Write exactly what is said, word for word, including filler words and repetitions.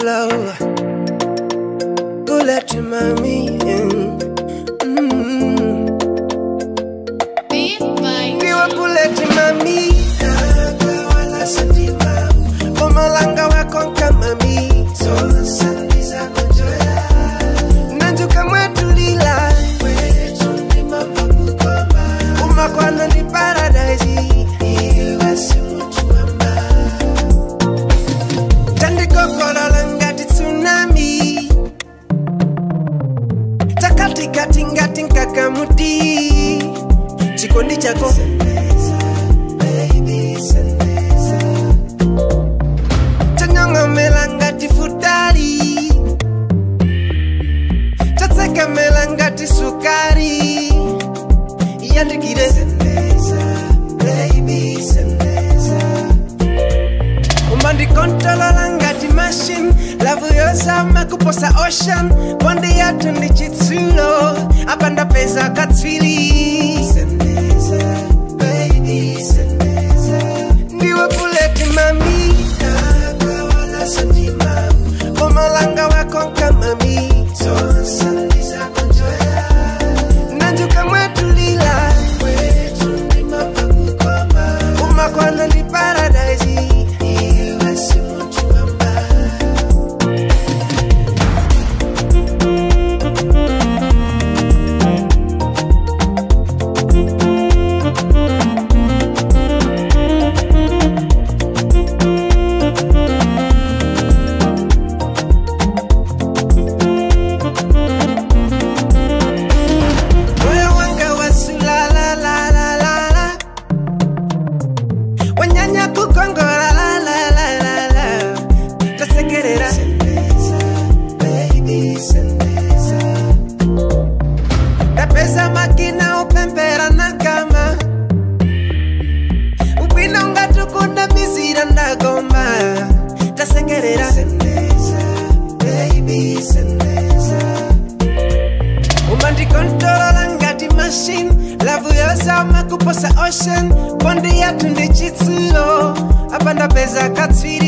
Polo, bullet to mommy. We were bullet to mommy. Wala santima, Omalanga wa konka mami. So Sundays I conjoya. Nanjuka mwetu lila, wetu ni mapakukoma. Umakwana ni paradise. Katinga tinga kamuti chikondi chako baby sendeza chanyanga melanga tifutari chatseka melanga tisukari yandikire sendeza baby sendeza umandi controller ngati machine love yosama kuposa ocean bonde yatu ndi chitsulo apanda pesa katsviri sendeza baby sendeza ndiwe bullet mami wala santima Omalanga wa konka mami so sendeza konjoya nanjuka mwetu lila wetu ndi mapakukoma umakwana ndi paradise. Kuposa ocean, bonde yatu ndi chitsulo apanda pesa katsviri.